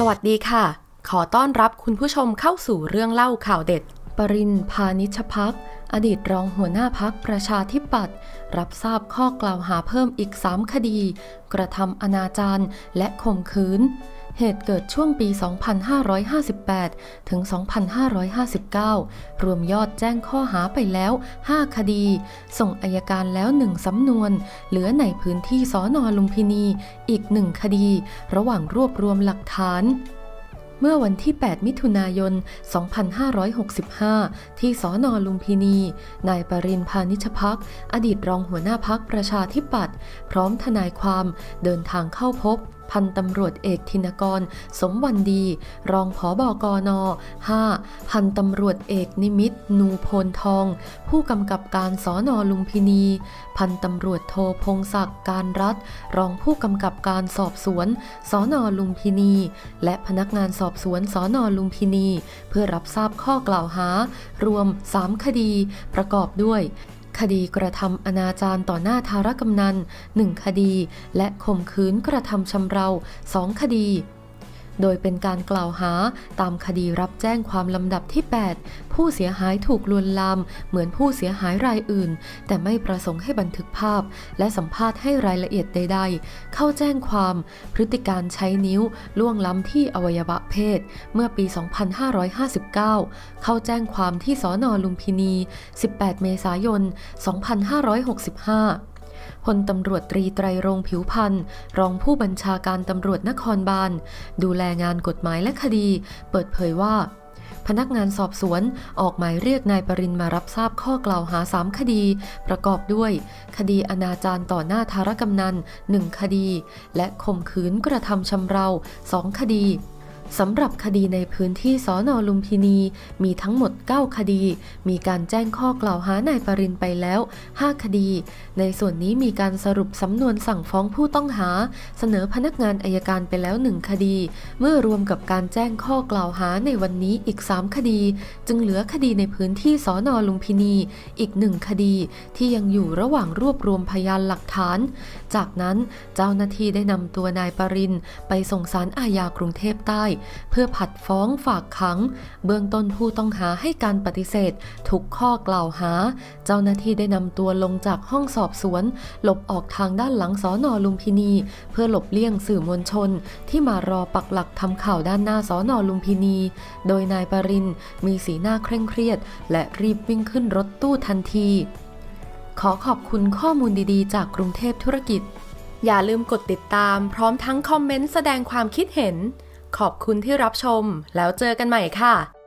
วัสดีค่ะขอต้อนรับคุณผู้ชมเข้าสู่เรื่องเล่าข่าวเด็ดปริญ พานิชภักดิ์อดีตรองหัวหน้าพรรคประชาธิปัตย์รับทราบข้อกล่าวหาเพิ่มอีก3คดีกระทำอนาจารและข่มขืนเหตุเกิดช่วงปี 2558 ถึง 2559 รวมยอดแจ้งข้อหาไปแล้ว5คดีส่งอัยการแล้ว1สำนวนเหลือในพื้นที่สน.ลุมพินีอีก1คดีระหว่างรวบรวมหลักฐานเมื่อวันที่ 8 มิถุนายน 2565 ที่สน.ลุมพินีนายปริญ พานิชภักดิ์อดีตรองหัวหน้าพรรคประชาธิปัตย์พร้อมทนายความเดินทางเข้าพบพันตำรวจเอกธินกรสมวันดีรองผบกน. 5 พันตำรวจเอกนิมิตรนูโพนทองผู้กำกับการสน.ลุมพินีพันตำรวจโทพงศักดิ์การรัฐรองผู้กำกับการสอบสวนสน.ลุมพินีและพนักงานสอบสวนสน.ลุมพินีเพื่อรับทราบข้อกล่าวหารวม3คดีประกอบด้วยคดีกระทำอนาจารต่อหน้าทารกำนัน1คดีและข่มขืนกระทำชำเรา2คดีโดยเป็นการกล่าวหาตามคดีรับแจ้งความลำดับที่8ผู้เสียหายถูกลวนลามเหมือนผู้เสียหายรายอื่นแต่ไม่ประสงค์ให้บันทึกภาพและสัมภาษณ์ให้รายละเอียดใดๆเข้าแจ้งความพฤติการใช้นิ้วล่วงล้ำที่อวัยวะเพศเมื่อปี 2559 เข้าแจ้งความที่สน.ลุมพินี 18 เมษายน 2565พลตำรวจตรีไตรรงค์ผิวพันธ์รองผู้บัญชาการตำรวจนครบาลดูแลงานกฎหมายและคดีเปิดเผยว่าพนักงานสอบสวนออกหมายเรียกนายปริญมารับทราบข้อกล่าวหา3คดีประกอบด้วยคดีอนาจารต่อหน้าทารกำนัน1คดีและข่มขืนกระทำชำเรา2คดีสำหรับคดีในพื้นที่สน.ลุมพินีมีทั้งหมด9คดีมีการแจ้งข้อกล่าวหานายปริญไปแล้ว5คดีในส่วนนี้มีการสรุปสำนวนสั่งฟ้องผู้ต้องหาเสนอพนักงานอัยการไปแล้ว1คดีเมื่อรวมกับการแจ้งข้อกล่าวหาในวันนี้อีก3คดีจึงเหลือคดีในพื้นที่สน.ลุมพินีอีก1คดีที่ยังอยู่ระหว่างรวบรวมพยานหลักฐานจากนั้นเจ้าหน้าที่ได้นำตัวนายปริญไปส่งศาลอาญากรุงเทพใต้เพื่อผัดฟ้องฝากขังเบื้องต้นผู้ต้องหาให้การปฏิเสธทุกข้อกล่าวหาเจ้าหน้าที่ได้นำตัวลงจากห้องสอบสวนหลบออกทางด้านหลังสน.ลุมพินีเพื่อหลบเลี่ยงสื่อมวลชนที่มารอปักหลักทำข่าวด้านหน้าสน.ลุมพินีโดยนายปริญมีสีหน้าเคร่งเครียดและรีบวิ่งขึ้นรถตู้ทันทีขอขอบคุณข้อมูลดีๆจากกรุงเทพธุรกิจอย่าลืมกดติดตามพร้อมทั้งคอมเมนต์แสดงความคิดเห็นขอบคุณที่รับชมแล้วเจอกันใหม่ค่ะ